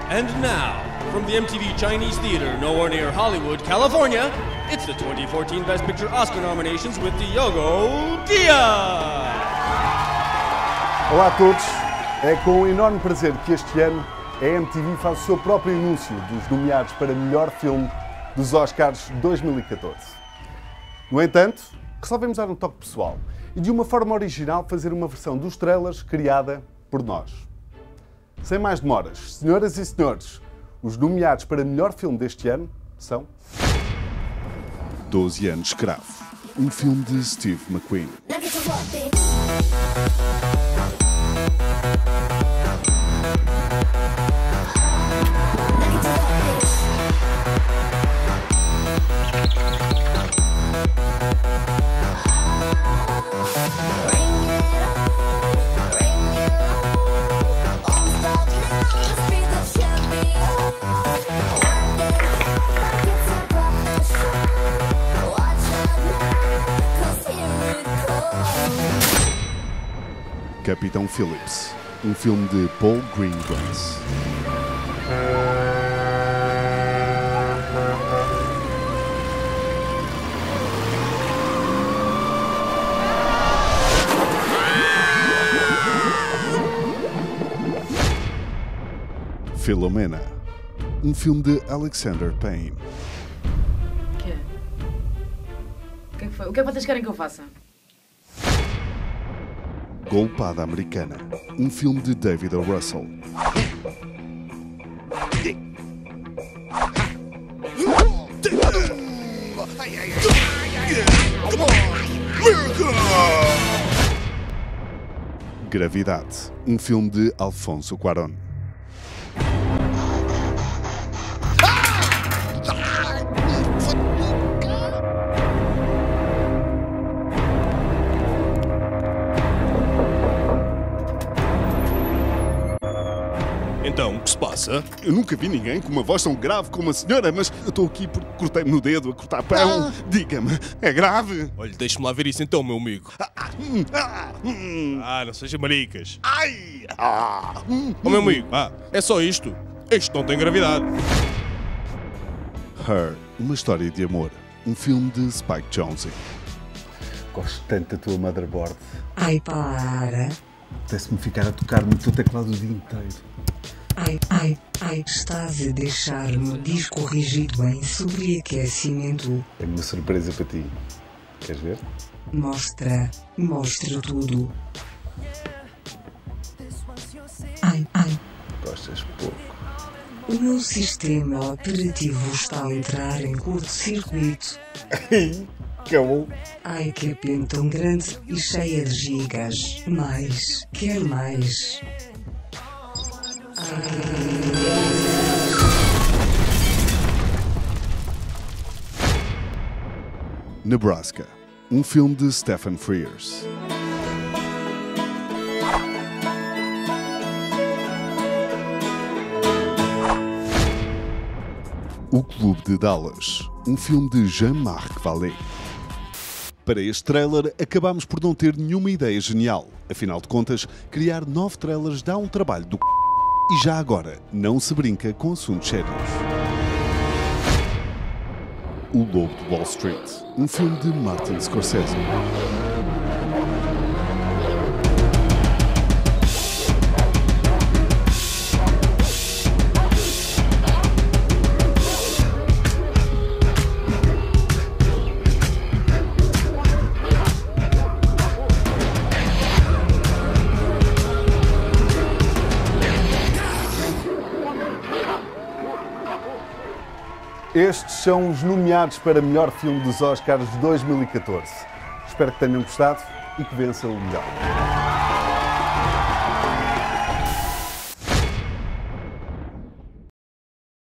And now, from the MTV Chinese Theater, nowhere near Hollywood, California, it's the 2014 Best Picture Oscar nominations with Diogo Diaz! Olá a todos, é com um enorme prazer que este ano a MTV faz o seu próprio anúncio dos nomeados para melhor filme dos Oscars 2014. No entanto, resolvemos dar um toque pessoal e de uma forma original fazer uma versão dos trailers criada por nós. Sem mais demoras, senhoras e senhores, os nomeados para melhor filme deste ano são 12 anos escravo, um filme de Steve McQueen. Capitão Phillips, um filme de Paul Greengrass. Philomena, um filme de Alexander Payne. O quê? O que é que foi? O que é que vocês querem que eu faça? Golpada Americana, um filme de David O. Russell. Gravidade, um filme de Alfonso Cuarón. Então, o que se passa? Eu nunca vi ninguém com uma voz tão grave como a senhora, mas eu estou aqui porque cortei-me no dedo a cortar pão. Diga-me, é grave? Olha, deixe-me lá ver isso então, meu amigo. Não seja maricas. Ai! Oh, meu amigo, é só isto. Isto não tem gravidade. Her, uma história de amor. Um filme de Spike Jonze. Gosto tanto da tua motherboard. Ai, para. Apetece-me ficar a tocar no teu teclado o dia inteiro. Ai, estás a deixar-me o disco rígido em sobreaquecimento. Tenho uma surpresa para ti. Queres ver? Mostra tudo. Ai. Gostas pouco. O meu sistema operativo está a entrar em curto-circuito. Acabou. Ai, que pena tão grande e cheia de gigas. Quer mais. Nebraska, um filme de Stephen Frears. O Clube de Dallas, um filme de Jean-Marc Vallée. Para este trailer, acabámos por não ter nenhuma ideia genial. Afinal de contas, criar 9 trailers dá um trabalho do c***. E já agora, não se brinca com assuntos sérios. O Lobo de Wall Street, um filme de Martin Scorsese. Estes são os nomeados para melhor filme dos Oscars de 2014. Espero que tenham gostado e que vença o melhor.